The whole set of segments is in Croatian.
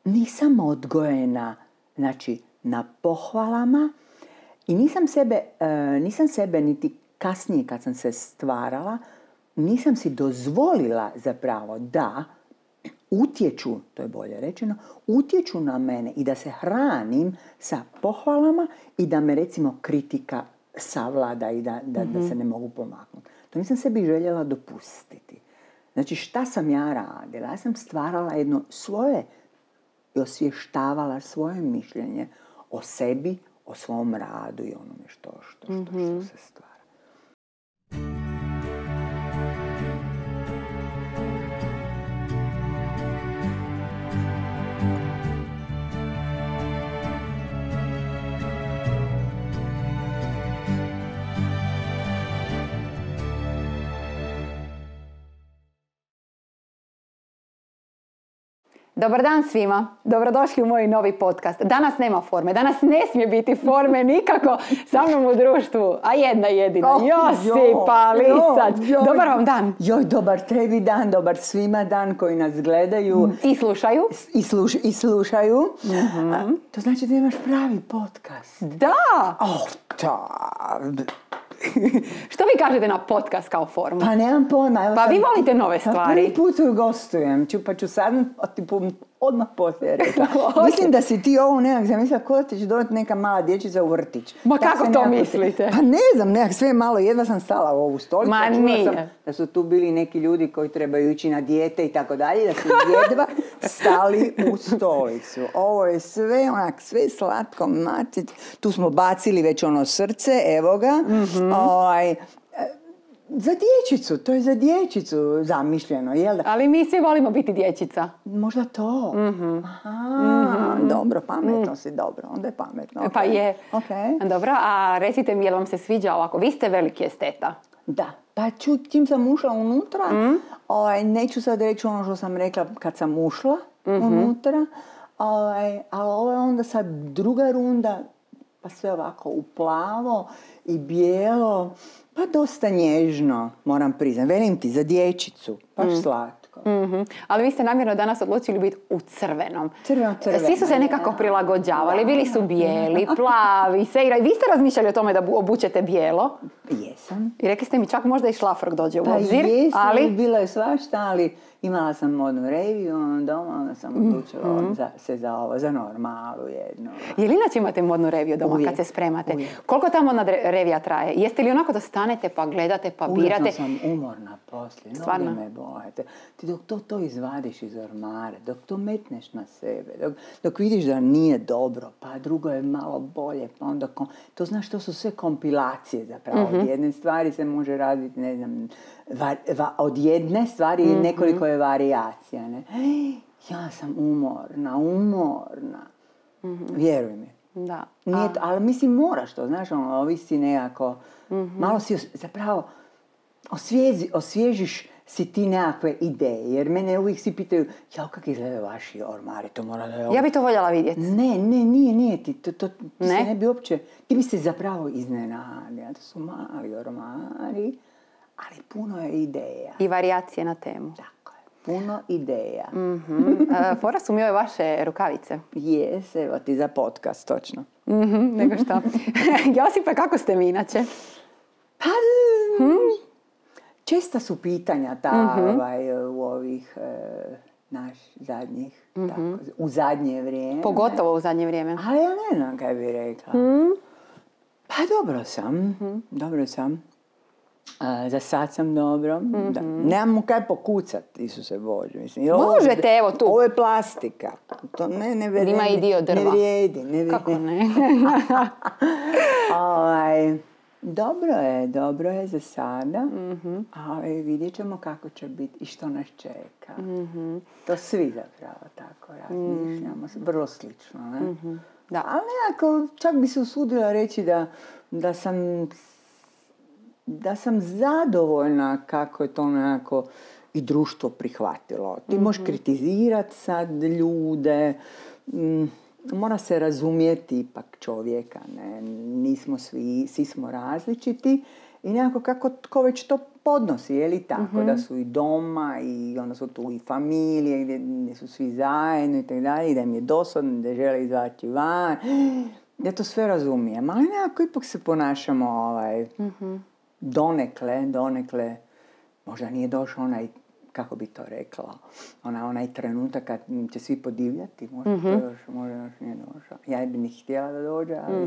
nisam odgojena, znači, na pohvalama i nisam sebe niti kasnije kad sam se stvarala, nisam si dozvolila zapravo da utječu, to je bolje rečeno, utječu na mene i da se hranim sa pohvalama i da me recimo kritika savlada i da se ne mogu pomaknuti. To nisam sebi željela dopustiti. Znači šta sam ja radila? Ja sam stvarala jedno svoje i osvještavala svoje mišljenje o sebi, o svom radu i onome što se stvara. Dobar dan svima, dobrodošli u moj novi podcast. Danas nema forme, danas ne smije biti forme nikako sa mnom u društvu, a jedna jedina, Josipa Lisac. Dobar vam dan. Joj, dobar tebi dan, dobar svima dan koji nas gledaju. I slušaju. I slušaju. Mm-hmm. To znači da imaš pravi podcast. Da! Da! Što vi kažete na podcast kao formu? Pa nemam pojma. Pa vi volite nove stvari. Prvi put gostujem, pa ću sad odmah poslije rekla. Mislim da si ti ovo nekak zamislila ko ćeš dodati neka mala dječica u vrtić. Ma kako to mislite? Pa ne znam, nekak sve malo, jedva sam stala u ovu stolicu. Ma nije. Sam da su tu bili neki ljudi koji trebaju ići na dijete i tako dalje, da su jedva stali u stolicu. Ovo je sve onak, sve slatko, tu smo bacili već ono srce, evo ga. Mm-hmm. Za dječicu, to je za dječicu zamišljeno, jel da? Ali mi svi volimo biti dječica. Možda to. Mm-hmm. Aha, dobro, pametno si, dobro, onda je pametno. Okay. Pa je. Okay. Dobro, a recite mi, jel vam se sviđa ovako? Vi ste veliki esteta. Da, pa čim sam ušla unutra, neću sad reći ono što sam rekla kad sam ušla unutra, ali ovo je onda sad druga runda, pa sve ovako u plavo i bijelo, pa dosta nježno, moram priznati. Velim ti, za dječicu, baš slatko. Mm-hmm. Ali vi ste namjerno danas odlučili biti u crvenom. Crveno. Svi su se nekako prilagođavali, bili su bijeli, plavi, sve. Vi ste razmišljali o tome da obučete bijelo? Jesam. I rekli ste mi čak možda i šlafrok dođe u obzir. Pa jesam, bilo je svašta, ali imala sam modnu reviju doma, onda sam odlučila za normalu jednu. Je li inače imate modnu reviju doma kad se spremate? Uvijek. Koliko ta modna revija traje? Jeste li onako da stanete pa gledate pa birate? Uvijek sam umorna poslije, noge me bojete. Ti dok to izvadiš iz ormara, dok to metneš na sebe, dok vidiš da nije dobro, pa drugo je malo bolje, pa onda... To znaš, to su sve kompilacije zapravo. Od jedne stvari se može raditi, ne znam, od jedne stvari nekoliko je varijacija. Ne? Ja sam umorna. Vjeruj mi. Da. Ali mislim moraš to, znaš, ovisi nekako, malo si zapravo osvježiš si ti nekakve ideje, jer mene uvijek svi pitaju, kak izgledaju vaši ormari, to mora da je... Ja bi to voljela vidjeti. Ne, nije ti, to se ne bi uopće, ti bi se zapravo iznenadila, to su mali ormari, ali puno je ideja. I varijacije na temu. Tako je, puno ideja. Mm-hmm. Fora su mi ove vaše rukavice. Jes, evo ti za podcast, točno. Mm-hmm, nego šta. Josipa, kako ste mi inače? Pa... Česta su pitanja u ovih zadnjih, tako, u zadnje vrijeme. Pogotovo u zadnje vrijeme. Ali ja ne znam kaj bi rekla. Pa dobro sam. Za sad sam dobro. Da. Nemam mu kaj pokucat, Isuse Bože. Mislim, možete, evo tu. Ovo je plastika. To ne vrijedi. Ima i dio drva. Ne vrijedi. Kako ne? Dobro je za sada, ali vidjet ćemo kako će biti i što nas čeka. To svi zapravo tako razmišljamo, vrlo slično. Ne? Da. Ali nekako, čak bi se usudila reći da sam zadovoljna kako je to nekako i društvo prihvatilo. Ti možeš kritizirati sad ljude, mora se razumjeti ipak čovjeka, ne? Nismo svi smo različiti i nekako kako tko već to podnosi, je li tako, da su i doma i onda su tu i familije gdje su svi zajedno i tako dalje, i da im je dosadno, da žele izaći van. Ja to sve razumijem, ali nekako ipak se ponašamo donekle, možda nije došao onaj, kako bi to rekla, onaj trenutak kad će svi podivljati, možda to još nije došao. Ja bi ni htjela da dođe, ali...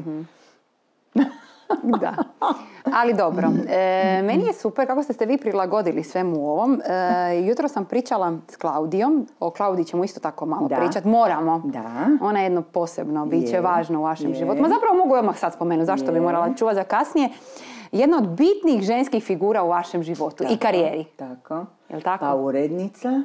Da, ali dobro. Meni je super kako ste se vi prilagodili svemu ovom. Jutro sam pričala s Klaudijom, o Klaudiji ćemo isto tako malo pričati, moramo. Da. Ona je jedno posebno, bit će važno u vašem životu. Ma zapravo mogu odmah sad spomenuti, zašto bi morala čuvati za kasnije. Jedna od bitnih ženskih figura u vašem životu i karijeri. Tako. Jel' tako? Pa urednica,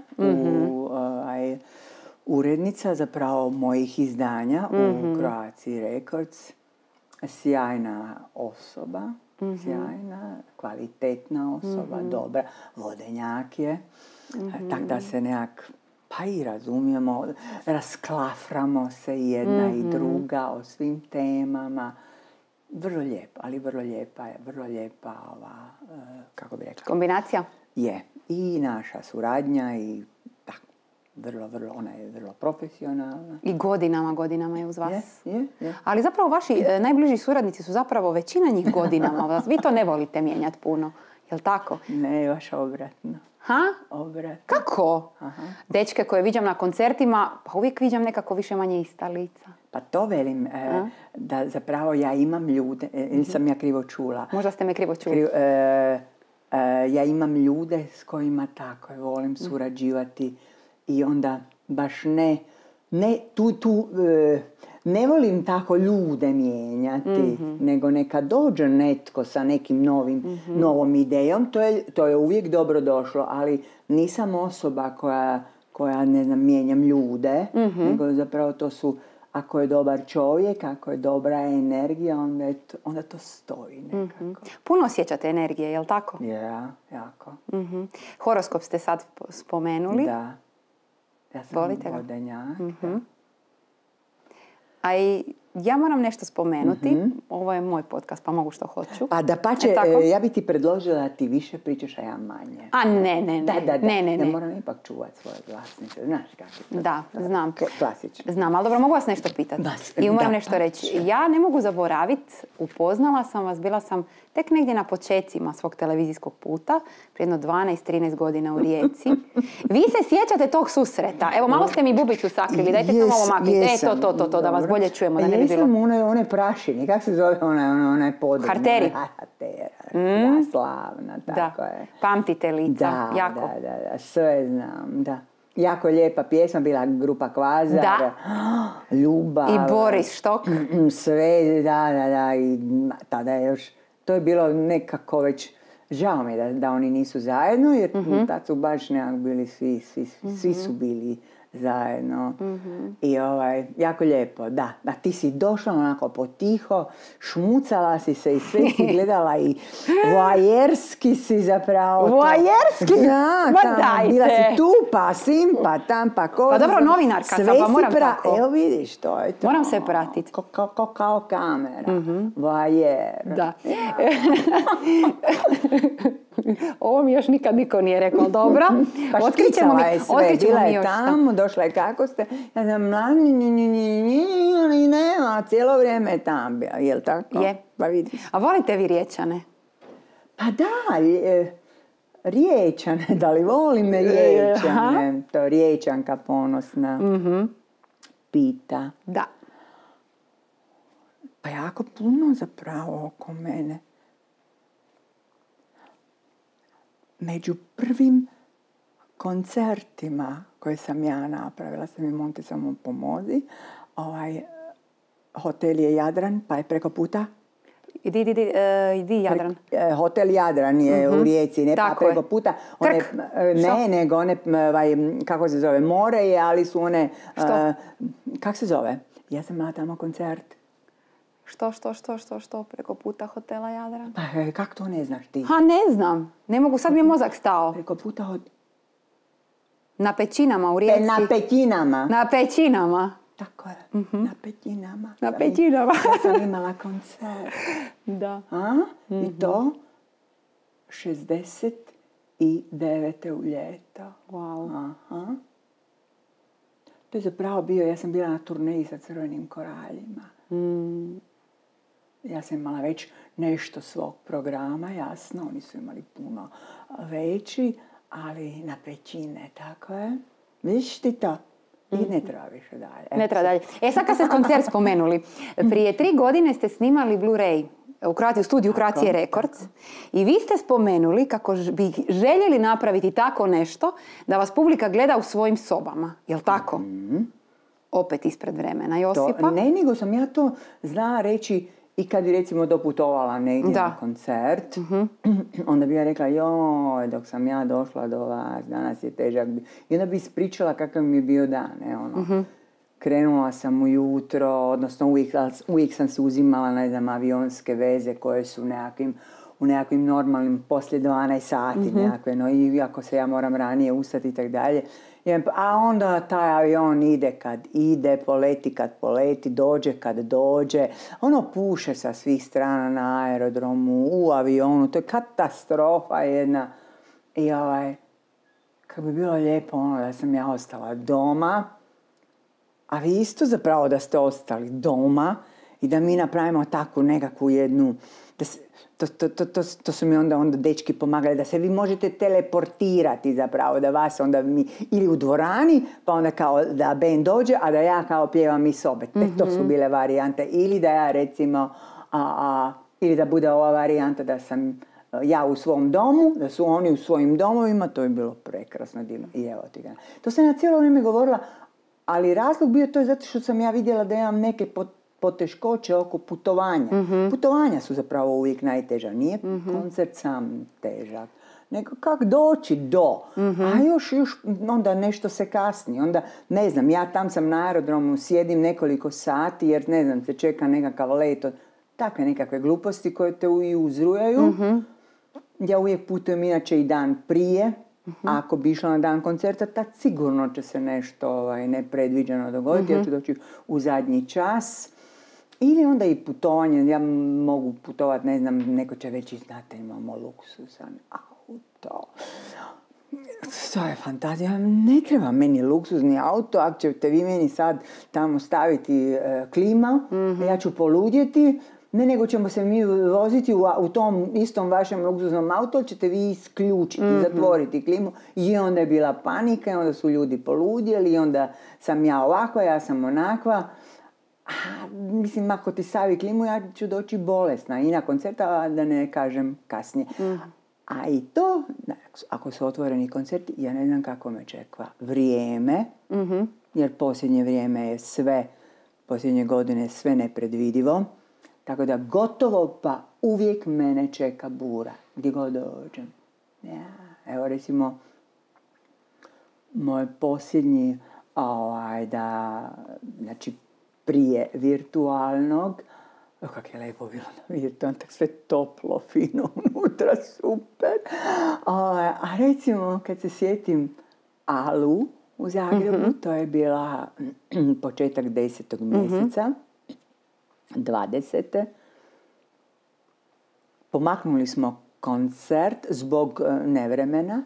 urednica zapravo mojih izdanja u Croatia Records. Sjajna osoba, sjajna, kvalitetna osoba, dobra, vodenjak je, tak da se nekak, pa i razumijemo, rasklaframo se jedna i druga o svim temama. Vrlo lijepa, ali vrlo lijepa ova, kako bi rekla? Kombinacija? Je, i naša suradnja i ona je vrlo profesionalna. I godinama je uz vas. Je. Ali zapravo vaši najbliži suradnici su zapravo većina njih godinama. Vi to ne volite mijenjati puno. Je li tako? Ne, baš obratno. Ha? Obratno. Kako? Aha. Dečke koje viđam na koncertima, pa uvijek viđam nekako više manje ista lica. Pa to velim, da zapravo ja imam ljude, ili sam ja krivo čula. Možda ste me krivo čuli. Ja imam ljude s kojima tako volim surađivati. I onda baš ne volim tako ljude mijenjati, nego neka dođe netko sa nekim novom idejom, to je uvijek dobro došlo, ali nisam osoba koja ne znam, mijenjam ljude, nego zapravo to su, ako je dobar čovjek, ako je dobra energija, onda to stoji nekako. Puno osjećate energije, je li tako? Ja, jako. Horoskop ste sad spomenuli. Da. Ja sam vodenjak. A i ja moram nešto spomenuti. Ovo je moj podcast, pa mogu što hoću. Pa da pače, ja bi ti predložila da ti više pričaš, a ja manje. A ne. Ne. Ja moram ipak čuvati svoje glasnice. Znaš kako je to? Da, znam. Klasično. Znam, ali dobro, mogu vas nešto pitati. I moram nešto reći. Ja ne mogu zaboraviti, upoznala sam vas, bila sam tek negdje na počecima svog televizijskog puta, prije jedno 12-13 godina u Rijeci. Vi se sjećate tog susreta? Evo, malo ste mi bubicu sakrili, dajte samo ovo makniti. To, da vas bolje čujemo, da ne bi bilo. Jesam one prašini, kako se zove onaj podrum? Harteri. Ja, slavna, tako je. Pamtite lica, jako. Da, sve znam, da. Jako lijepa pjesma, bila grupa Kvazar, Ljubav. I Boris Štok. Sve, da, i tada je još, to je bilo nekako već, žao mi je da oni nisu zajedno, jer tad su baš nekako bili svi su bili zajedno. I jako lijepo, da. A ti si došla onako potiho, šmucala si se i sve si gledala i voajerski si zapravo. Voajerski? Da, bila si tu, pa sim, pa tam, pa ko. Pa dobro, novinarka sam, pa moram tako. Evo vidiš, to je to. Moram se pratiti. Kao kamera. Voajer. Da. Ovo mi još nikad niko nije rekao, dobro. Pa šticala je sve, bila je tamo, došla je kako ste, ja znam, nema, cijelo vrijeme je tam bila, jel tako? Je. Pa vidiš. A volite vi Riječane? Pa da, Riječane, da li volim Riječane? To Riječanka ponosna pita. Da. Pa jako puno zapravo oko mene. Među prvim koncertima koje sam ja napravila, sam i Monti samo pomozi, hotel je Jadran, pa je preko puta. Idi Jadran. Hotel Jadran je u Rijeci, ne pa preko puta. Nego kako se zove, more je, ali su one... Što? Kako se zove? Ja sam imala tamo koncert. Što preko puta hotela Jadran? Pa kako to ne znaš ti? Ne znam. Ne mogu, sad mi je mozak stao. Preko puta Na Pećinama u Rijeci. Na Pećinama. Tako je, na Pećinama. Na Pećinama. Ja sam imala koncert. Da. I to? 69. u ljeto. Wow. Aha. To je zapravo bio, ja sam bila na turneji sa Crvenim koraljima. Ja sam imala već nešto svog programa, jasno, oni su imali puno veći, ali na pećine, tako je. Vidiš ti to? I ne treba više dalje. Ne treba dalje. Sad kad ste koncert spomenuli, prije 3 godine ste snimali Blu-ray u studiju Croatia Records i vi ste spomenuli kako bi željeli napraviti tako nešto da vas publika gleda u svojim sobama. Jel' tako? Opet ispred vremena, Josipa? Ne, nego sam ja to znala reći i kad bi recimo doputovala negdje na koncert, onda bi ja rekla, joj, dok sam ja došla do vas, danas je težak. I onda bi ispričala kakav mi je bio dan. Krenula sam ujutro, odnosno uvijek sam se uzimala, ne znam, avionske veze koje su u nekakvim normalnim poslije 12 sati nekakve, no i ako se ja moram ranije ustati i tako dalje. A onda taj avion ide kad ide, poleti kad poleti, dođe kad dođe. Ono puše sa svih strana na aerodromu, u avionu, to je katastrofa jedna. I kako bi bilo lijepo da sam ja ostala doma, a vi isto zapravo da ste ostali doma i da mi napravimo takvu nekakvu jednu, to su mi onda dečki pomagali, da se vi možete teleportirati zapravo, da vas onda mi, ili u dvorani, pa onda kao da band dođe, a da ja kao pjevam iz sobe. To su bile varijante. Ili da ja recimo, ili da bude ova varijanta da sam ja u svom domu, da su oni u svojim domovima, to je bilo prekrasno, divno. I evo ti ga. To sam ja cijelo vrijeme govorila, ali razlog bio to je zato što sam ja vidjela da imam neke poteškoće oko putovanja. Putovanja su zapravo uvijek najteža. Nije koncert sam težak. Nego kako doći do. A još onda nešto se kasni. Onda, ne znam, ja tam sam na aerodromu, sjedim nekoliko sati jer, ne znam, se čeka nekakav let od takve nekakve gluposti koje te i uzrujaju. Ja uvijek putujem inače i dan prije. Ako bi išla na dan koncerta, tad sigurno će se nešto nepredviđeno dogoditi. Ja ću doći u zadnji čas. Ili onda i putovanje. Ja mogu putovati, ne znam, neko će već znate, imamo luksusan auto. To je fantazija. Ne treba meni luksuzni auto. Ako ćete vi meni sad tamo staviti klima, ja ću poludjeti. Ne, nego ćemo se mi voziti u tom istom vašem luksuznom autu, ćete vi isključiti, zatvoriti klimu. I onda je bila panika, i onda su ljudi poludjeli, i onda sam ja ovakva, ja sam onakva. Mislim, ako ti stavi klimu, ja ću doći bolesna i na koncerta, da ne kažem kasnije. A i to, ako su otvoreni koncerti, ja ne znam kako me čeka vrijeme, jer posljednje vrijeme je posljednje godine je sve nepredvidivo. Tako da gotovo pa uvijek mene čeka bura, gdje god dođem. Evo recimo, moj posljednji, znači prije virtualnog, kako je lijepo bilo na virtualnom, tako sve toplo, fino, unutra, super. A recimo, kad se sjetim Alu u Zagrebu, to je bila početak 10. mjeseca, 20. Pomaknuli smo koncert zbog nevremena,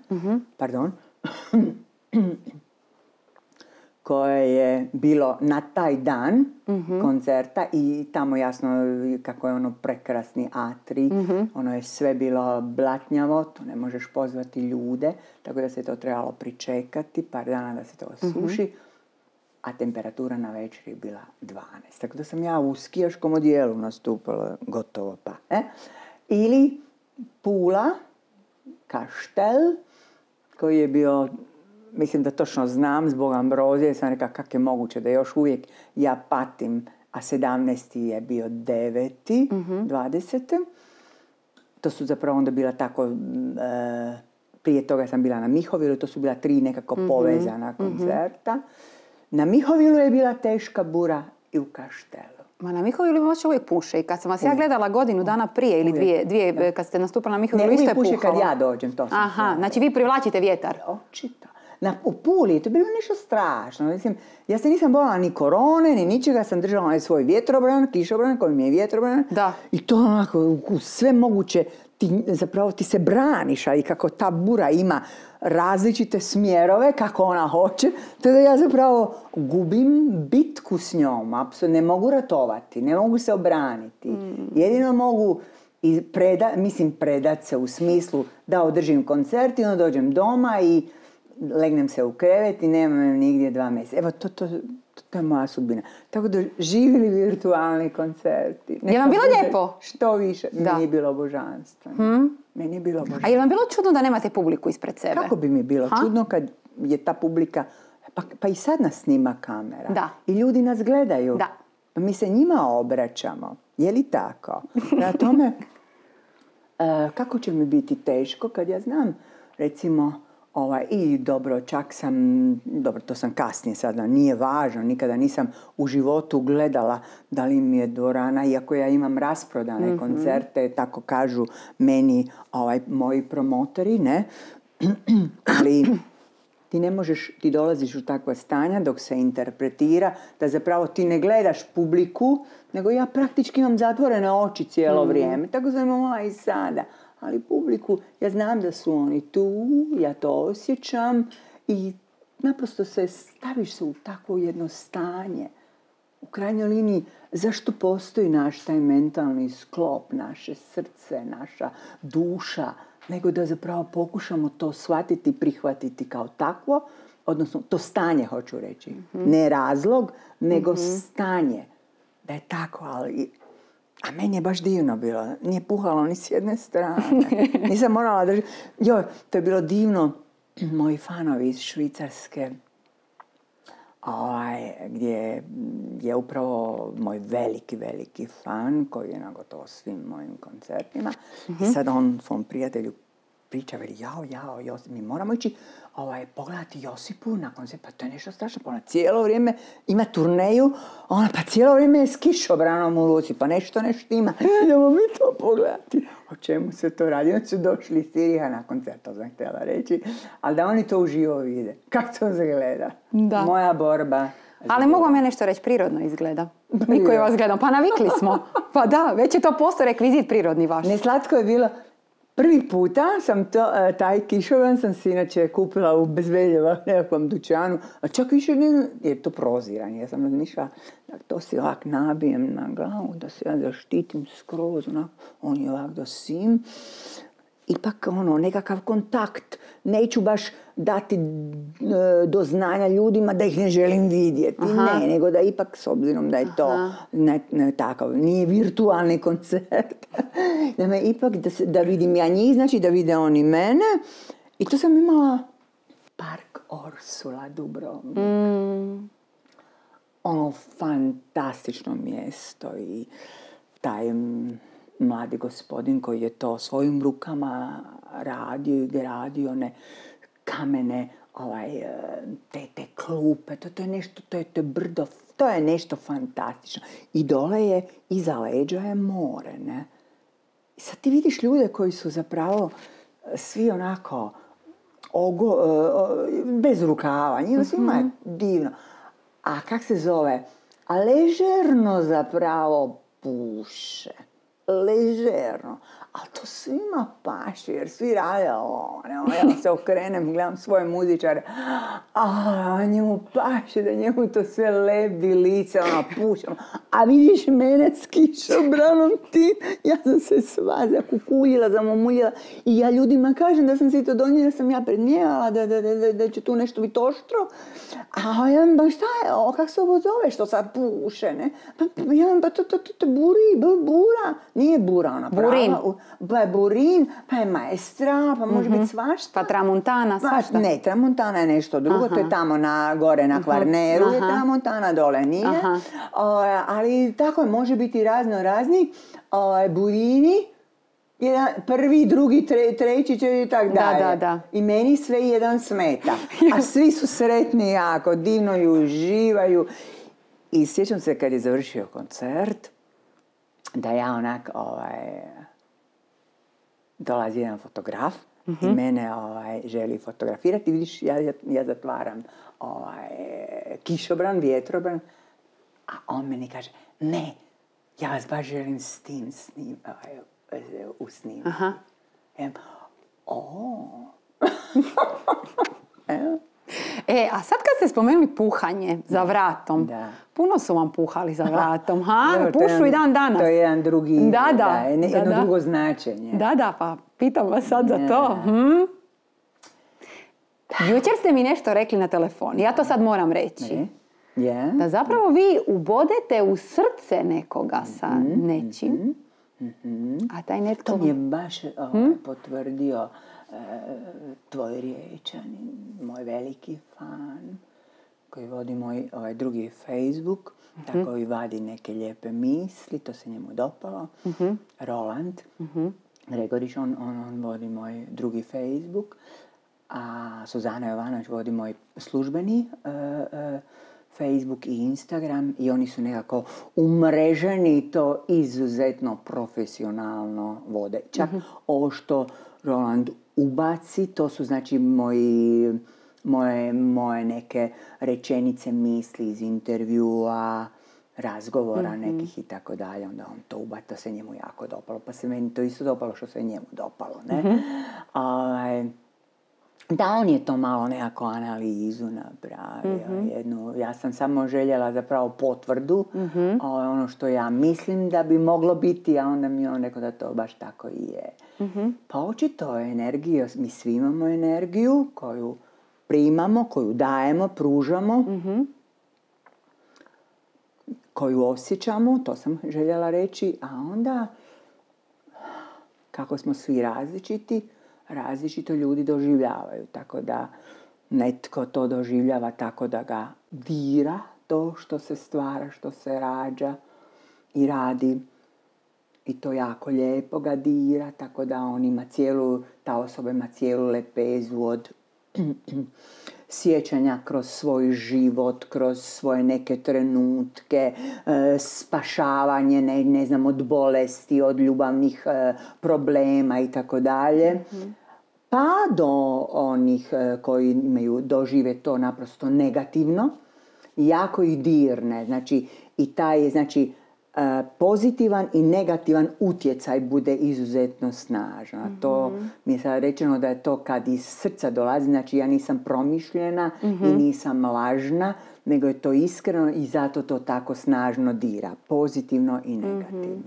koje je bilo na taj dan koncerta i tamo jasno kako je ono prekrasni atrij, ono je sve bilo blatnjavo, tu ne možeš pozvati ljude, tako da se to trebalo pričekati par dana da se to osuši. A temperatura na večer je bila 12. Tako da sam ja u skijaškom odijelu nastupala, gotovo pa. Ili Pula, Kaštel, koji je bio, mislim da točno znam, zbog Ambrozije, sam rekla kako je moguće da još uvijek ja patim, a 17. je bio 9. 20. To su zapravo onda bila tako, prije toga sam bila na Mihovilu, to su bila 3 nekako povezana koncerta. Na Mihovilu je bila teška bura i u Kaštelu. Ma na Mihovilu vas uvijek puše i kad sam vas ja gledala godinu dana prije ili dvije kad ste nastupali na Mihovilu, isto je puhalo. Ne, uvijek puše kad ja dođem, to sam. Aha, znači vi privlačite vjetar. Očito. U Puli to je bilo nešto strašno. Mislim, ja se nisam bojala ni korone, ni ničega, sam držala svoj vjetrobran, kišobran koji mi je vjetrobran. Da. I to onako u sve moguće zapravo ti se braniš, ali kako ta bura ima različite smjerove kako ona hoće, te da ja zapravo gubim bitku s njom. Apsolutno ne mogu ratovati, ne mogu se obraniti. Jedino mogu predat se u smislu da održim koncert i onda dođem doma i legnem se u krevet i nemam nigdje 2 mjeseca. Evo, to je moja sudbina. Tako da živjeli virtualni koncerti. Je vam bilo lijepo? Što više. Meni je bilo božanstveno. Meni je bilo božanstveno. A je vam bilo čudno da nemate publiku ispred sebe? Kako bi mi bilo čudno kad je ta publika, pa i sad nas snima kamera. Da. I ljudi nas gledaju. Da. Pa mi se njima obraćamo. Je li tako? Prema tome, kako će mi biti teško kad ja znam, recimo, i dobro, čak sam, dobro, to sam kasnije sada, nije važno, nikada nisam u životu gledala da li mi je dvorana, iako ja imam rasprodane koncerte, tako kažu meni moji promotori, ne? Ali ti ne možeš, ti dolaziš u takva stanja dok se interpretira, da zapravo ti ne gledaš publiku, nego ja praktički imam zatvorene oči cijelo vrijeme, tako sam imala i sada. Ali publiku, ja znam da su oni tu, ja to osjećam i naprosto staviš se u takvo jedno stanje. U krajnjoj liniji, zašto postoji naš taj mentalni sklop, naše srce, naša duša, nego da zapravo pokušamo to shvatiti, prihvatiti kao takvo, odnosno to stanje, hoću reći. Ne razlog, nego stanje. Da je tako, ali... A meni je baš divno bilo. Nije puhalo ni s jedne strane. Nisam morala držati. Joj, to je bilo divno. Moji fanovi iz Švicarske, gdje je upravo moj veliki fan, koji je na gotovo svim mojim koncertima. I sad on svom prijatelju priča, veli, jao, Josip, mi moramo ići pogledati Josipu na koncert, pa to je nešto strašno, pa ona cijelo vrijeme ima turneju, ona pa cijelo vrijeme je s kišobranom u ruci, pa nešto ima, idemo mi to pogledati. O čemu se to radi? Oni su došli iz Siriha na koncert, to sam htjela reći, ali da oni to uživo vide. Kako to izgleda? Da. Moja borba. Ali mogu vam ja nešto reći, prirodno izgleda. Mi koji vas gledamo, pa navikli smo. Pa da, već je to postao rekvizit prirodni vaš. Ne, slatko je bilo. Prvi puta sam taj kišobran sam si inače kupila u Bezveljeva nekakvom dućanu, a čak više ne, jer to proziranje. Ja sam razmišljala da to si ovak nabijem na glavu, da se ja zaštitim skroz, on je ovak do sim. Ipak nekakav kontakt. Neću baš dati do znanja ljudima da ih ne želim vidjeti. Ne, nego da ipak, s obzirom da je to ne takav, nije virtualni koncert. Da me ipak, da vidim ja njih, znači da vide oni mene. I tu sam imala Park Orsula Dubrovnik. Fantastično mjesto i taj mladi gospodin koji je to svojim rukama radio i gradio one kamene te klupe, to je nešto, to je brdo, to je nešto fantastično. I dole je, iza leđa je more, ne? I sad ti vidiš ljude koji su zapravo svi onako bez rukava, njima svima je divno. A kak se zove? A ležerno zapravo puše. Ležerno. Ali to svima paši, jer svi rade ja se okrenem, gledam svoje muzičare, njemu paši, da njemu to sve lebdi lice, puše. A vidiš mene s kišobranom ti, ja sam se svaza, kukuljila, zamomuljila i ja ljudima kažem da sam si to donijela, da sam ja prednijela, da će tu nešto biti oštro. A ja vam, šta je, kak se ovo zove, što sad puše, ne? Pa to bura, nije bura ona prava. Burin. Pa je burin, pa je maestra, pa može biti svašta. Pa tramuntana, svašta. Ne, tramuntana je nešto drugo, to je tamo gore na Kvarneru, je tramuntana, dole nije. Ali tako je, može biti razni burini, prvi, drugi, treći će i tak dalje. Da. I meni sve jedan smeta. A svi su sretni jako, divno i uživaju. I sjećam se kad je završio koncert, da ja onak, dolazi jedan fotograf i mene želi fotografirati. Vidiš, ja zatvaram kišobran, vjetrobran, a on meni kaže, ne, ja vas baš želim s tim usnimati. A sad kad ste spomenuli puhanje za vratom, puno su vam puhali za vratom, pušu i dan danas. To je jedan drugi, jedno drugo značenje. Pa pitam vas sad za to. Jučer ste mi nešto rekli na telefon, ja to sad moram reći. Da zapravo vi ubodete u srce nekoga sa nečim, a taj netko... To mi je baš potvrdio tvoj Riječanin, moj veliki fan, koji vodi moj drugi Facebook, tako i vadi neke lijepe misli, to se njemu dopalo. Roland Gregorić, on vodi moj drugi Facebook, a Suzana Jovanović vodi moj službeni Facebook i Instagram i oni su nekako umreženi i to izuzetno profesionalno vode. Čak ovo što Roland ubaci, to su znači moje neke rečenice, misli iz intervjua, razgovora nekih i tako dalje. Onda on to ubaci, to se njemu jako dopalo. Pa se meni to isto dopalo što se njemu dopalo. Ne? Da, on je to malo nekako analizu napravio. Ja sam samo željela zapravo potvrdu ono što ja mislim da bi moglo biti, a onda mi on rekao da to baš tako i je. Pa očito energija, mi svi imamo energiju koju primamo, koju dajemo, pružamo, koju osjećamo, to sam željela reći, a onda kako smo svi različiti, različito ljudi doživljavaju, tako da netko to doživljava tako da ga dira to što se stvara, što se rađa i radi i to jako lijepo ga dira, tako da on ima ta osoba ima cijelu lepezu od sjećanja kroz svoj život, kroz svoje neke trenutke, spašavanje, ne znam, od bolesti, od ljubavnih problema i tako dalje. Pa do onih koji dožive to naprosto negativno, jako ih dirne. Znači, i taj pozitivan i negativan utjecaj bude izuzetno snažan. To mi je sad rečeno da je to kad iz srca dolazi, znači ja nisam promišljena i nisam lažna, nego je to iskreno i zato to tako snažno dira. Pozitivno i negativno.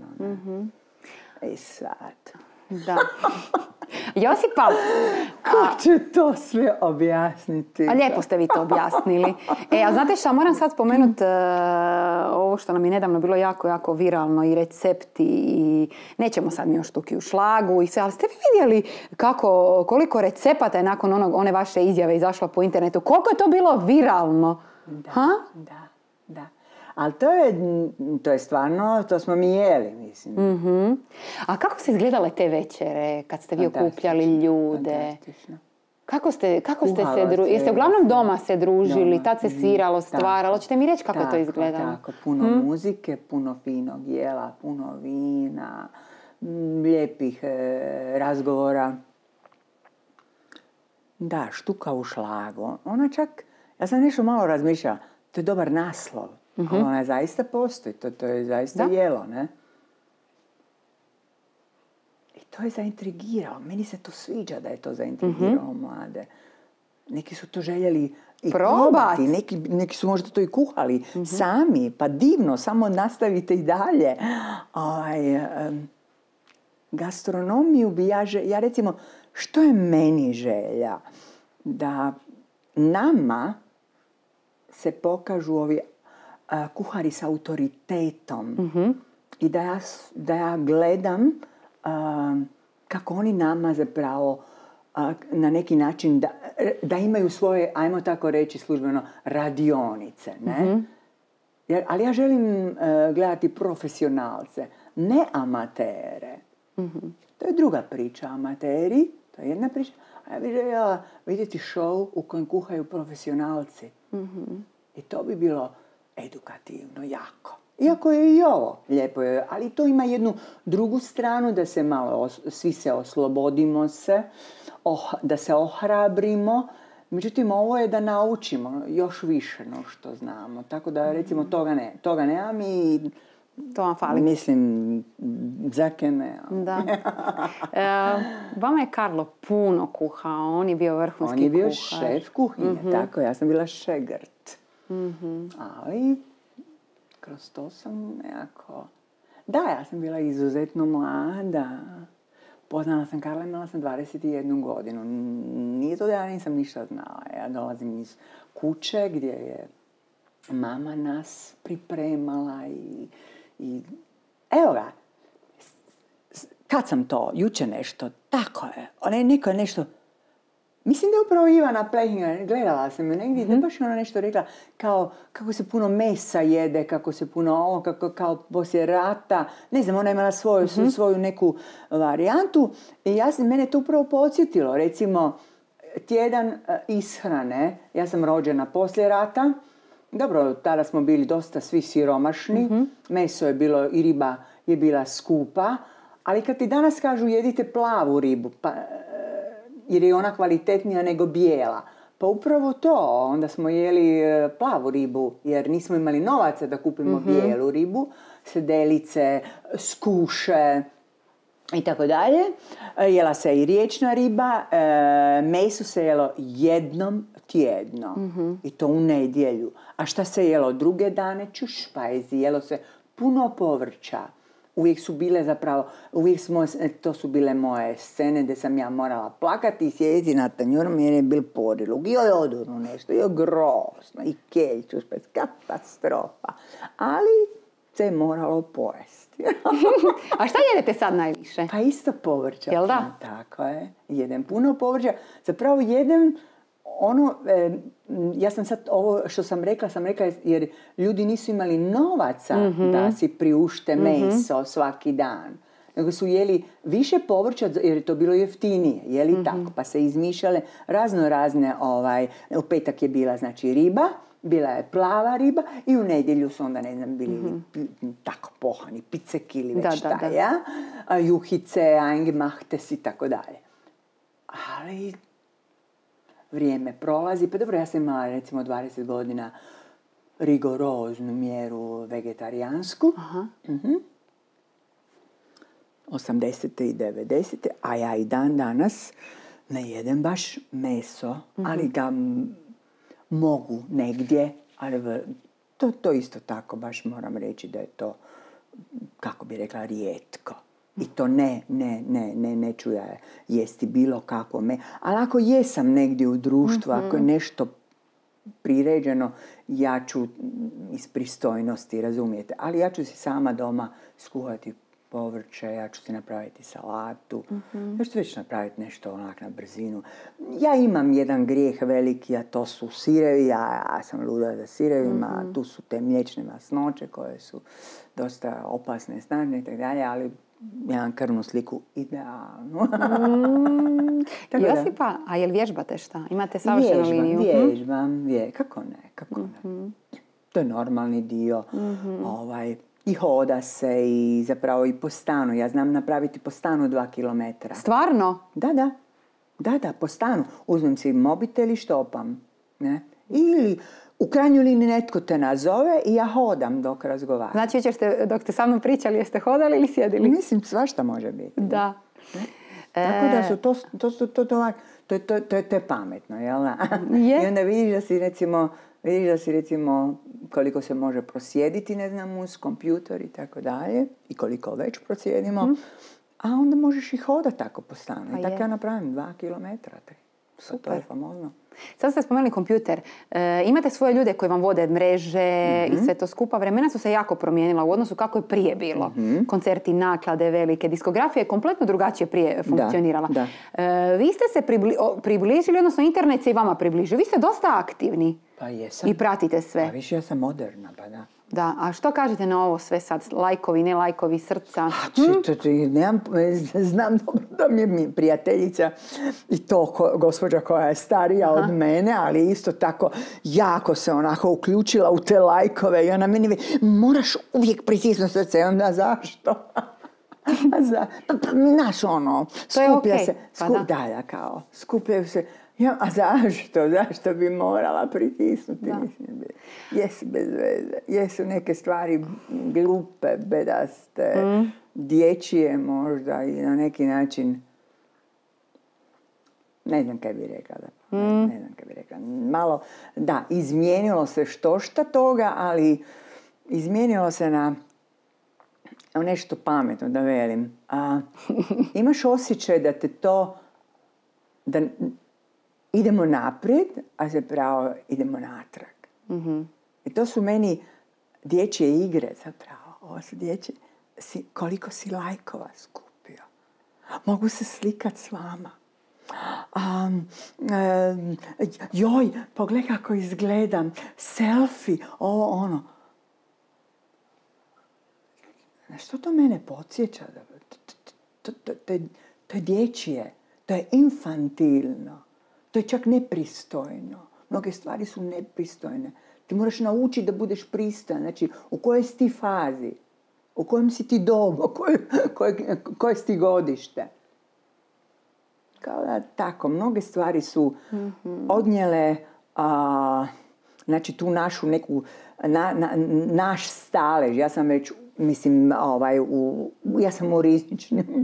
Sad. Da. Josipa, kako će to sve objasniti? A lijepo ste vi to objasnili. A znate šta, moram sad spomenuti ovo što nam je nedavno bilo jako, jako viralno i recepti i nećemo sad mi još tuki u šlagu i sve, ali ste vi vidjeli koliko recepata je nakon one vaše izjave izašlo po internetu? Koliko je to bilo viralno? Da. Ali to je stvarno, to smo mi jeli, mislim. A kako ste izgledale te večere kad ste vi okupljali ljude? Fantastično. Kako ste se družili? Jeste uglavnom doma se družili, tad se sviralo, stvaralo? Hoćete mi reći kako je to izgledalo? Tako, puno muzike, puno finog jela, puno vina, lijepih razgovora. Da, štuka u šlagu. Ona čak, ja sam nešto malo razmišljala, to je dobar naslov. Ona zaista postoji, to je zaista jelo, ne? I to je zaintrigiralo. Meni se to sviđa da je to zaintrigiralo mlade. Neki su to željeli i probati. Neki su možda to i kuhali sami. Pa divno, samo nastavite i dalje. Gastronomiju bi ja recimo, što je meni želja? Da nama se pokažu ovi kuhari s autoritetom i da ja gledam kako oni nama zapravo na neki način da imaju svoje, ajmo tako reći službeno, radionice. Ne? Ali ja želim gledati profesionalce, ne amatere. To je druga priča, amateri, to je jedna priča. A ja bih željela vidjeti show u kojem kuhaju profesionalci. I to bi bilo edukativno, jako. Iako je i ovo lijepo, ali to ima jednu drugu stranu, da se malo, svi se oslobodimo se, da se ohrabrimo. Međutim, ovo je da naučimo još više no što znamo. Tako da, recimo, toga nemam i To vam fali. Mislim, zakene. Da. Vama je Karlo puno kuhao, on je bio vrhunski kuhar. On je bio šef kuhinje, tako, ja sam bila šegrt. Ali, kroz to sam nekako... Da, ja sam bila izuzetno mlada. Poznala sam Karla, imala sam 21 godinu. Nije to da ja nisam ništa znala. Ja dolazim iz kuće gdje je mama nas pripremala i evo ga, kad sam to, juče nešto, tako je, neko je nešto, mislim da je upravo Ivana Plehinga, gledala sam ju negdje, da baš je ona nešto rekla, kao kako se puno mesa jede, kako se puno ovo, kao poslije rata, ne znam, ona je imala svoju neku varijantu i mene to upravo podsjetilo, recimo, tjedan ishrane, ja sam rođena poslije rata, dobro, tada smo bili dosta svi siromašni, meso je bilo i riba je bila skupa, ali kad ti danas kažu jedite plavu ribu, pa, jer je ona kvalitetnija nego bijela, pa upravo to, onda smo jeli plavu ribu, jer nismo imali novaca da kupimo bijelu ribu, sedelice, skuše i tako dalje. Jela se i riječna riba, meso se jelo jednom tjedno i to u nedjelju. A šta se jelo druge dane? Čušpajzi, jelo se puno povrća. Uvijek su bile to su bile moje scene gdje sam ja morala plakati i sjediti na tanjurom jer je bil porilog. I odurno nešto, i grozno, i kelj, čušpajz, katastrofa. Ali se je moralo pojesti. A šta jedete sad najviše? Pa isto povrća. Jel da? Tako je. Jedem puno povrća. Zapravo jedem ja sam sad ovo što sam rekla jer ljudi nisu imali novaca da si priušte meso svaki dan. Nego su jeli više povrća jer je to bilo jeftinije. Jeli tako? Pa se izmišljale razne, u petak je bila znači riba, bila je plava riba i u nedjelju su onda, ne znam, bili tako pohani, picek ili već juhice, eingemachtes i tako dalje. Ali vrijeme prolazi, pa dobro, ja sam imala recimo 20 godina rigoroznu mjeru vegetarijansku. 80. i 90. A ja i dan danas ne jedem baš meso, ali ga mogu negdje, ali to isto tako baš moram reći da je to, kako bi rekla, rijetko. I to neću ja jesti bilo kako ali ako jesam negdje u društvu, ako je nešto priređeno, ja ću iz pristojnosti, razumijete, ali ja ću si sama doma skuhati povrće, ja ću si napraviti salatu, ja ću već napraviti nešto onak na brzinu. Ja imam jedan grijeh veliki, a to su sirevi, ja sam luda za sirevima, tu su te mliječne masnoće koje su dosta opasne, snažne i tako dalje, ali imam krvnu sliku idealnu. Josipa, a jel vježbate šta? Imate savršenu liniju? Vježbam. Kako ne. To je normalni dio. I hoda se i zapravo i po stanu. Ja znam napraviti po stanu 2 kilometra. Stvarno? Da, po stanu. Uzmem si mobitel i štopam. Ne? Ili u krajnjoj liniji netko te nazove i ja hodam dok razgovaram. Znači, dok ste sa mnom pričali, jeste hodali ili sjedili? Mislim, svašta može biti. Da. Tako da su to je pametno, jel da? I onda vidiš da si recimo koliko se može prosjediti, ne znam, uz kompjuter i tako dalje, i koliko već prosjedimo, a onda možeš i hodati tako po stanu. I tako ja napravim 2 kilometra. Super. To je famozno. Sad ste spomenuli kompjuter. Imate svoje ljude koji vam vode mreže i sve to skupa. Vremena su se jako promijenila u odnosu kako je prije bilo. Koncerti, naklade, velike. Diskografija je kompletno drugačije prije funkcionirala. Da. Vi ste se približili, odnosno internet se i vama približio. Vi ste dosta aktivni. Pa jesam. I pratite sve. Pa više ja sam moderna, pa da. Da, a što kažete na ovo sve sad? Lajkovi, ne lajkovi, srca? Znam dobro da mi je prijateljica i to gospođa koja je starija od mene, ali isto tako jako se onako uključila u te lajkove i ona meni moraš uvijek pritisnuti srce. Onda zašto? Naš skuplja se. Skupljaju se. Ja, a zašto? Zašto bi morala pritisnuti? Mislim, jesu bez veze. Jesu neke stvari glupe, bedaste, dječje možda i na neki način. Ne znam kaj bi rekla. Ne znam kaj bi rekla. Malo, da, izmijenilo se štošta toga, ali izmijenilo se na nešto pametno, da velim. Imaš osjećaj da te to, da idemo naprijed, a zapravo idemo natrag. I to su meni dječje igre zapravo. Ovo su dječje. Koliko si lajkova skupio. Mogu se slikat s vama. Joj, pogledaj kako izgledam. Selfie, ovo, ono. Što to mene podsjeća? To je dječje. To je infantilno. To je čak nepristojno. Mnoge stvari su nepristojne. Ti moraš naučiti da budeš pristojan. Znači, u kojoj si ti fazi? U kojem si ti dobu? Koje si ti godište? Kao da tako, mnoge stvari su odnijele znači tu našu neku naš stalež. Ja sam već, mislim, ja sam u rizičnim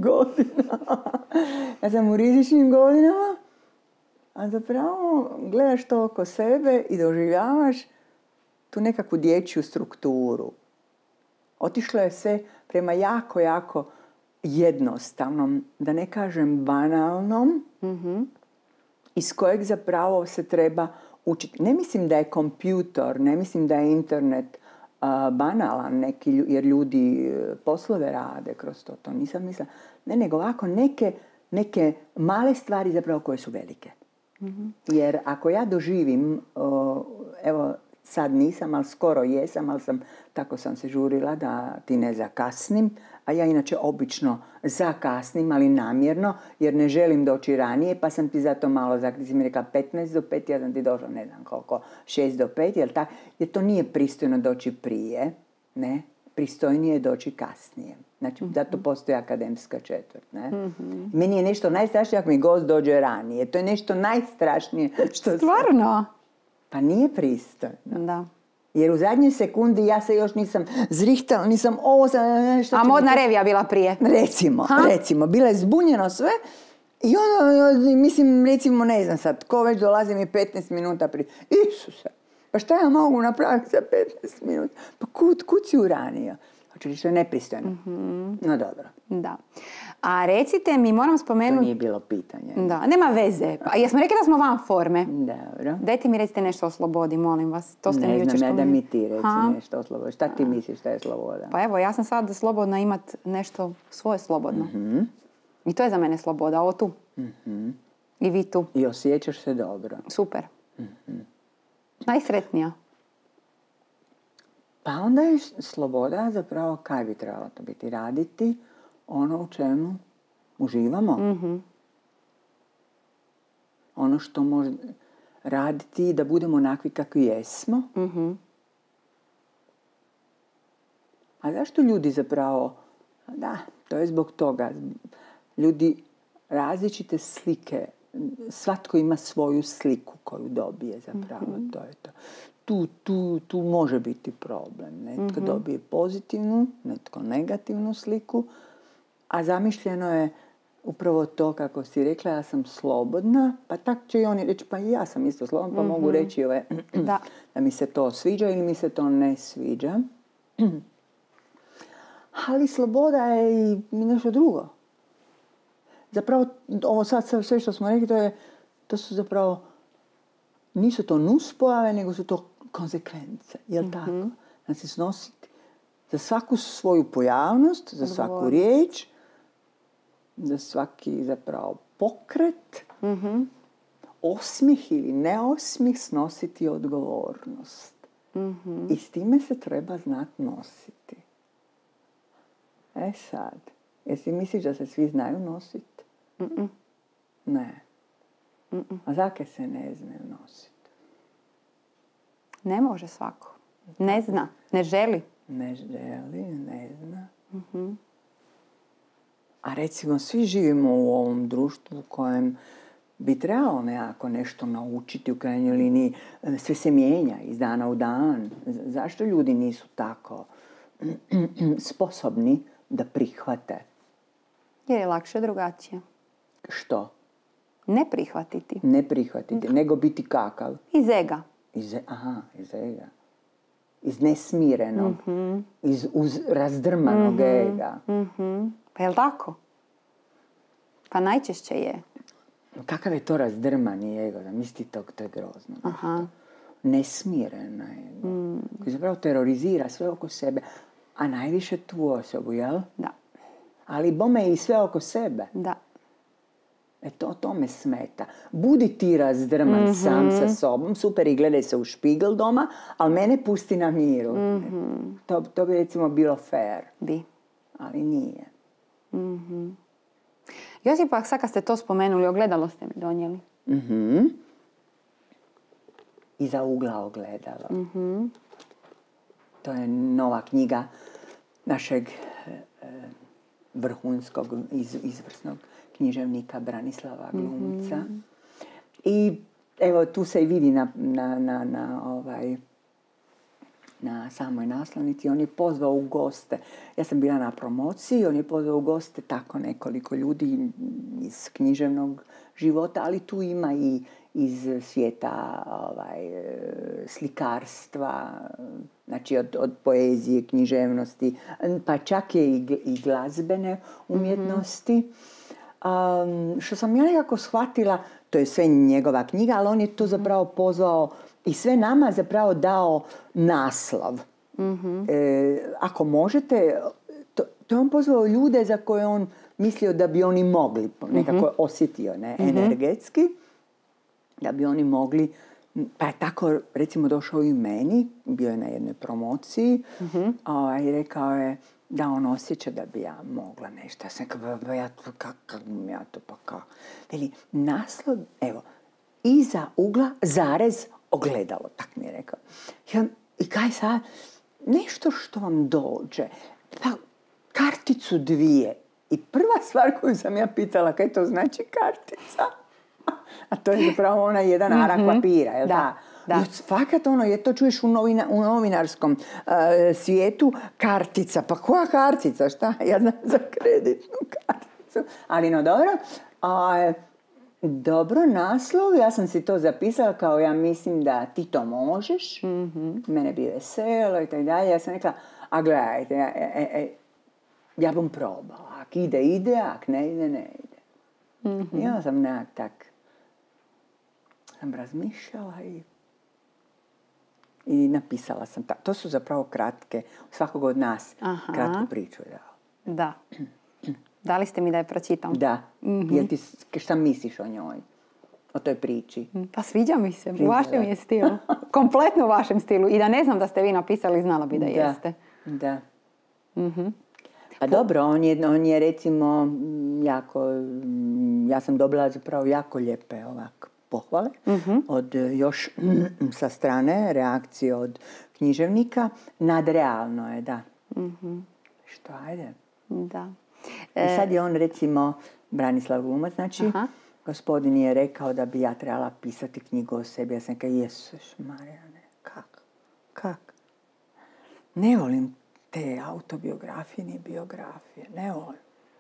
godinama. A zapravo gledaš to oko sebe i doživljavaš tu nekakvu dječju strukturu. Otišlo je sve prema jako, jako jednostavnom, da ne kažem banalnom, iz kojeg zapravo se treba učiti. Ne mislim da je kompjutor, ne mislim da je internet banalan, jer ljudi poslove rade kroz to nisam mislila. Ne, nego ovako neke male stvari zapravo koje su velike. Jer ako ja doživim, evo sad nisam, ali skoro jesam, ali tako sam se žurila da ti ne zakasnim, a ja inače obično zakasnim, ali namjerno, jer ne želim doći ranije, pa sam ti zato malo zakasnila. Ti mi rekla 15 do 5, ja sam ti došla, ne znam koliko, 6 do 5, jer to nije pristojno doći prije, ne? Pristojnije je doći kasnije. Znači, zato postoji akademska četvrt. Ne? Meni je nešto najstrašnije ako mi gost dođe ranije. To je nešto najstrašnije što... Stvarno? Pa nije pristojno. Da. Jer u zadnjoj sekundi ja se još nisam zrihtala, nisam ovo... A modna revija bila prije? Recimo. Bila je zbunjeno sve i ono, mislim, recimo, ne znam sad, ko već dolazi mi 15 minuta prije. Isuse, pa šta ja mogu napraviti za 15 minuta? Pa kud si uranio? Hoće što je nepristojno. No dobro. Da. A recite mi, moram spomenuti... To nije bilo pitanje. Da, nema veze. A jesmo rekli da smo van forme? Dobro. Dajte mi recite nešto o slobodi, molim vas. To ste ne znam, da mi ti reci nešto o slobodi. Šta ti misliš šta je sloboda? Pa evo, ja sam sad slobodna imat nešto svoje slobodno. I to je za mene sloboda, ovo tu. I vi tu. I osjećaš se dobro. Super. Najsretnija. Pa onda je sloboda zapravo kaj bi trebalo to biti? Raditi ono u čemu uživamo. Ono što može raditi da budemo onakvi kakvi jesmo. A zašto ljudi zapravo... Da, to je zbog toga. Ljudi različite slike, svatko ima svoju sliku koju dobije zapravo. To je to. Tu može biti problem. Netko dobije pozitivnu, netko negativnu sliku, a zamišljeno je upravo to, kako si rekla, ja sam slobodna, pa tak će i oni reći, pa i ja sam isto slobodna, pa mogu reći da mi se to sviđa ili mi se to ne sviđa. Ali sloboda je i nešto drugo. Zapravo, ovo sad sve što smo rekli, to su zapravo, nisu to nuspojave, nego su to konsekvence. Jel tako? Znači, snositi za svaku svoju pojavnost, za svaku riječ, za svaki zapravo pokret, osmijeh ili neosmijeh, snositi odgovornost. I s time se treba znati nositi. Sad, jesi misliš da se svi znaju nositi? Ne. A zakaj se ne znaju nositi? Ne može svako. Ne zna, ne želi. Ne želi, ne zna. A recimo, svi živimo u ovom društvu u kojem bi trebalo nekako nešto naučiti u krajnjoj liniji. Sve se mijenja iz dana u dan. Zašto ljudi nisu tako sposobni da prihvate? Jer je lakše drugačije. Što? Ne prihvatiti. Ne prihvatiti, nego biti kakav? Iz ega. Iz ega. Iz nesmirenog. Uz razdrmanog ega. Pa je li tako? Pa najčešće je. Kakav je to razdrmani ego? Da misli to je grozno. Aha. Nesmirena ego. Koji zapravo terorizira sve oko sebe. A najviše tu osobu, jel? Da. Ali bome i sve oko sebe. Da. To me smeta. Budi ti razdrman sam sa sobom, super, i gledaj se u špigl doma, ali mene pusti na miru. To bi recimo bilo fair. Bi. Ali nije. Josipa, sad kad ste to spomenuli, ogledalo ste mi donijeli. Iza ugla ogledalo. To je nova knjiga našeg vrhunskog, izvrsnog književnika Branislava Glumca. I evo tu se i vidi na samoj naslovnici. On je pozvao u goste. Ja sam bila na promociji, on je pozvao u goste tako nekoliko ljudi iz književnog života, ali tu ima i iz svijeta slikarstva, znači od poezije, književnosti, pa čak je i glazbene umjetnosti. Što sam ja nekako shvatila, to je sve njegova knjiga, ali on je to zapravo pozvao i sve nama zapravo dao naslov. Ako možete, to je on pozvao ljude za koje on mislio da bi oni mogli, nekako osjetio, energetski, da bi oni mogli, pa je tako recimo došao i meni, bio je na jednoj promociji i rekao je da on osjeća da bi ja mogla nešto. Ja sam rekao, veli, naslov, evo, iza ugla, zarez, ogledalo, tak mi je rekao. I kaj sad? Nešto što vam dođe, pa karticu 2. I prva stvar koju sam ja pitala, kaj to znači kartica? A to je zapravo ona jedan arak papira, jel da? Da. Fakat jer to čuješ u novinarskom svijetu, kartica. Pa koja kartica? Šta? Ja znam za kreditnu karticu. Ali no dobro. Dobro, naslov. Ja sam si to zapisala kao ja mislim da ti to možeš. Mene bi veselo i tako dalje. Ja sam rekla, a gledajte, ja bom probala. Ak ide, ak ne ide, ne ide. Ja sam nekak tak sam razmišljala i napisala sam. To su zapravo kratke, svakog od nas kratku priču. Da. Dali ste mi da je pročitam? Da. Jel ti, šta misliš o njoj? O toj priči? Pa sviđa mi se. U vašem je stilu. Kompletno u vašem stilu. I da ne znam da ste vi napisali, znala bi da jeste. Da. Pa dobro, on je recimo jako, ja sam dobila zapravo jako lijepe ovako pohvale od još sa strane reakcije od književnika. Nadrealno je, da. Što, ajde. Da. I sad je on recimo Branislav Glumac, znači gospodin je rekao da bi ja trebala pisati knjigu o sebi. Ja sam rekao, Jesuš Marijane, kak? Ne volim te autobiografije ni biografije, ne volim.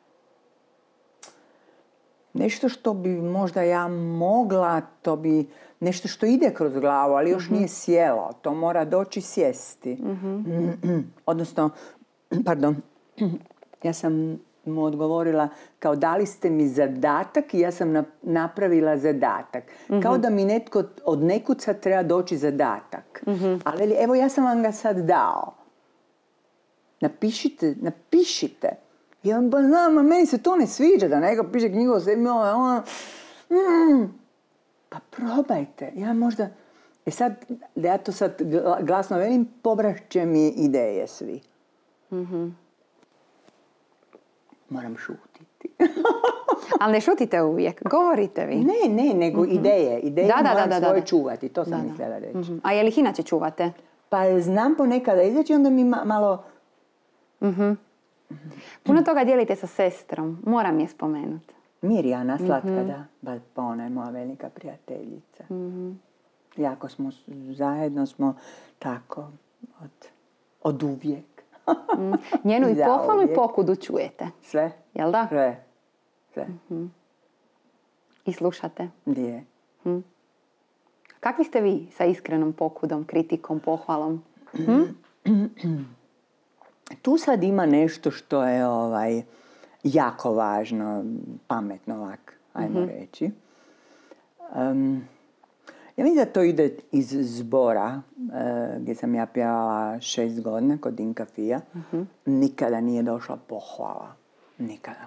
Nešto što bi možda ja mogla, to bi nešto što ide kroz glavu, ali još nije sjelo. To mora doći sjesti. Odnosno, ja sam mu odgovorila kao dali ste mi zadatak i ja sam napravila zadatak. Kao da mi netko od nekud sad treba doći zadatak. Ali evo ja sam vam ga sad dao. Napišite. I on, ba znam, meni se to ne sviđa da neko piše knjigu o sebi. Pa probajte. Ja možda, sad, da ja to sad glasno velim, pobrašće mi ideje svi. Moram šutiti. Ali ne šutite uvijek, govorite vi. Ne, nego ideje. Ideje moram svoje čuvati, to sam mislila reći. A je li ih inače čuvate? Pa znam ponekada izaći, onda mi malo... Puno toga dijelite sa sestrom, moram je spomenuti. Mirjana, slatka, da. Pa ona je moja velika prijateljica. Jako smo, zajedno smo tako, od uvijek. Njenu i pohvalu i pokudu čujete. Sve. Jel da? Sve. I slušate. Je. Kakvi ste vi sa iskrenom pokudom, kritikom, pohvalom? Tu sad ima nešto što je jako važno, pametno ovak, ajmo reći. Ja mislim da to ide iz zbora gdje sam ja pjevala 6 godina kod Dinka Fija. Nikada nije došla pohvala. Nikada.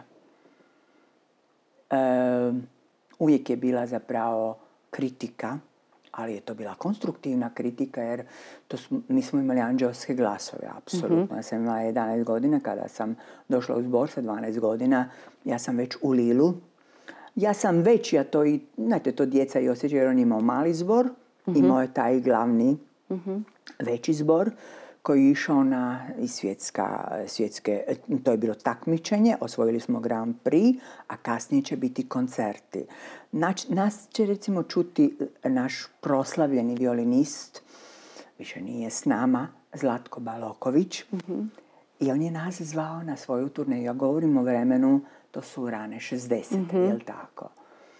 Uvijek je bila zapravo kritika, ali je to bila konstruktivna kritika jer mi smo imali anđelske glasove, apsolutno. Ja sam imala 11 godina kada sam došla u zbor sa 12 godina. Ja sam već u Lilu. Ja sam već, znate, to djeca i osjećaju jer on imao mali zbor, imao je taj glavni veći zbor koji je išao na svjetske, to je bilo takmičenje, osvojili smo Grand Prix, a kasnije će biti koncerti. Nas će recimo čuti naš proslavljeni violinist, više nije s nama, Zlatko Baloković, i on je nas zvao na svoju turneju. Ja govorim o vremenu, to su rane 60. Jel tako?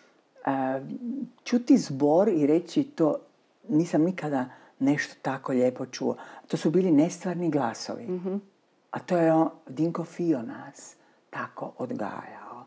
Čuti zbor i reći to, nisam nikada nešto tako lijepo čuo. To su bili nestvarni glasovi. A to je Dinko Fio nas tako odgajao.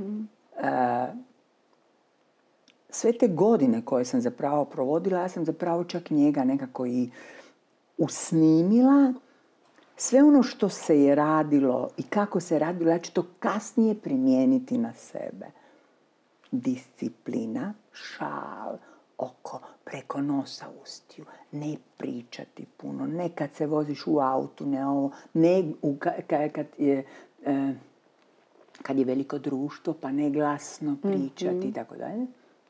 Sve te godine koje sam zapravo provodila, ja sam zapravo čak njega nekako i usnimila. Sve ono što se je radilo i kako se radilo, ja ću to kasnije primijeniti na sebe. Disciplina, šal, oko, preko nosa ustiju, ne pričati puno, ne kad se voziš u autu, ne ovo, ne kad je veliko društvo, pa ne glasno pričati i tako dalje.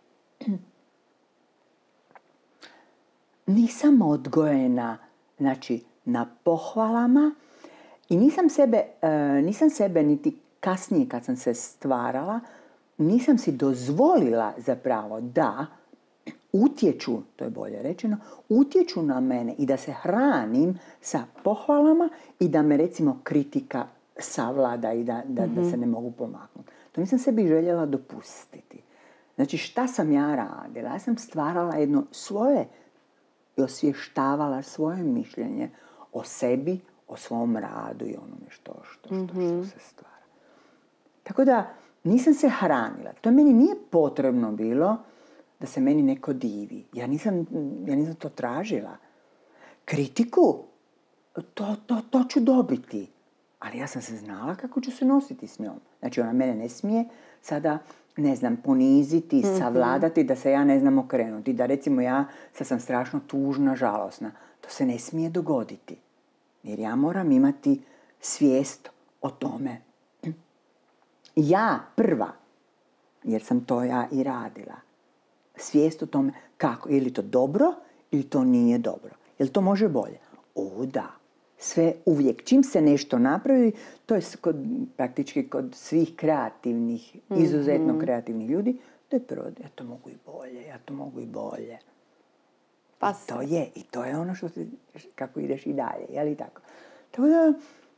Nisam odgojena, znači, na pohvalama i nisam sebe niti kasnije kad sam se stvarala, nisam si dozvolila zapravo da utječu, to je bolje rečeno, utječu na mene i da se hranim sa pohvalama i da me recimo kritika savlada i da se ne mogu pomaknuti. To nisam sebi željela dopustiti. Znači šta sam ja radila? Ja sam stvarala jedno svoje i osvještavala svoje mišljenje o sebi, o svom radu i onome što se stvara. Tako da nisam se hranila. To meni nije potrebno bilo da se meni neko divi. Ja nisam to tražila. Kritiku, to ću dobiti. Ali ja sam se znala kako ću se nositi s njom. Znači ona mene ne smije sada, ne znam, poniziti, savladati, da se ja ne znam okrenuti. Da recimo sad sam strašno tužna, žalosna. To se ne smije dogoditi. Jer ja moram imati svijest o tome. Ja prva, jer sam to ja i radila, svijest o tome kako, je li to dobro ili to nije dobro. Je li to može bolje? Da. Sve uvijek. Čim se nešto napravi, to je praktički kod svih kreativnih, izuzetno kreativnih ljudi, to je prvo, ja to mogu i bolje. Pa I to je ono kako ideš i dalje, je li tako? Tako da,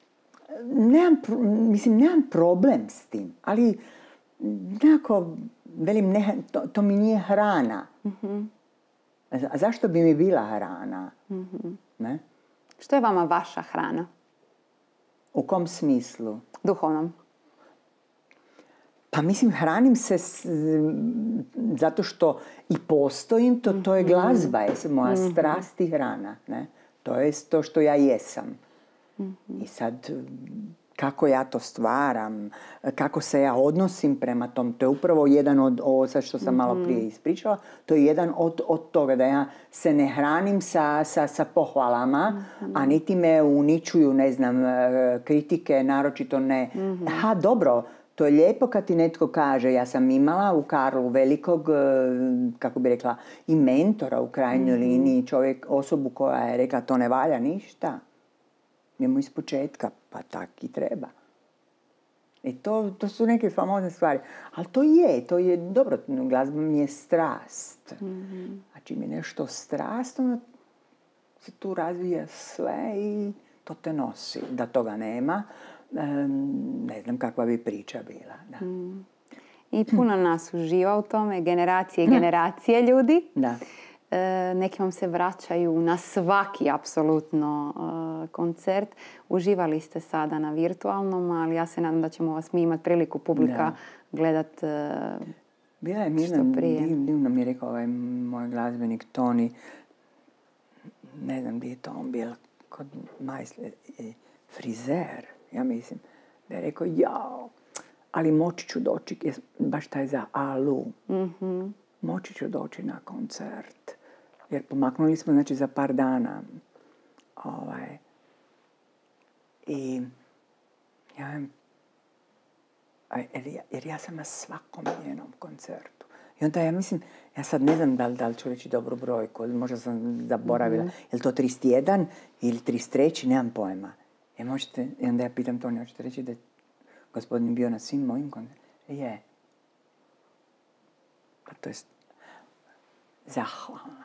nemam problem s tim, ali nekako, velim, to mi nije hrana. A zašto bi mi bila hrana? Ne? Što je vama vaša hrana? U kom smislu? Duhovnom. Pa mislim, hranim se zato što i postojim, to je glazba, je moja strast i hrana. Ne? To je to što ja jesam. I sad, kako ja to stvaram, kako se ja odnosim prema tom, to je upravo jedan od sad što sam malo prije ispričala, to je jedan od toga da ja se ne hranim sa pohvalama, a niti me uničuju, ne znam, kritike, naročito ne. Dobro, to je lijepo kad ti netko kaže, ja sam imala u Karlu velikog, kako bi rekla, i mentora u krajnjoj liniji, osobu koja je rekla to ne valja ništa. Njemu iz početka, pa tak i treba. I to su neke famozne stvari. Ali to je dobro, glazba mi je strast. A čim je nešto strast, onda se tu razvija sve i to te nosi. Da toga nema, ne znam kakva bi priča bila. Da. I puno nas uživa u tome, generacije i generacije ljudi. Da. Neki vam se vraćaju na svaki apsolutno koncert. Uživali ste sada na virtualnom, ali ja se nadam da ćemo vas mi imati priliku publika gledat Bila je Mirna, divno mi je rekao ovaj moj glazbenik Toni, ne znam gdje je to on bio, kod frizer, ja mislim, da je rekao, jao, ali moći ću doći, baš taj za Alu, moći ću doći na koncert. Jer pomaknuli smo, znači, za par dana. I jer ja sam na svakom njenom koncertu. I onda ja mislim, ja sad ne znam da li ću reći dobru brojku, možda sam zaboravila. Je li to 31 ili 33, nemam pojma. I onda ja pitam Toni, hoćete reći da je gospodin bio na svim mojim koncertima? Je. Pa to je zahvalna.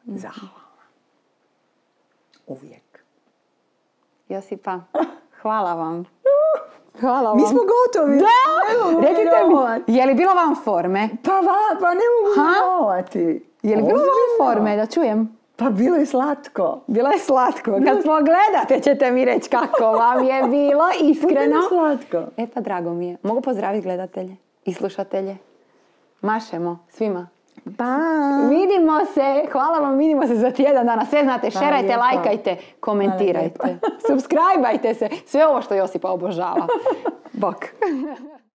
Uvijek. Josipa, hvala vam. Hvala vam. Mi smo gotovi. Da! Recite mi, je li bilo vam forme? Pa ne mogu vjerovati. Je li bilo vam forme, da čujem? Pa bilo je slatko. Bilo je slatko. Kad pogledate ćete mi reći kako vam je bilo, iskreno. Bilo je slatko. E pa drago mi je. Mogu pozdraviti gledatelje i slušatelje. Mašemo svima. Pa. Vidimo se. Hvala vam, vidimo se za tjedan dana. Sve znate, šerajte, lajkajte, komentirajte. Subscribeajte se. Sve ovo što Josipa obožava. Bok.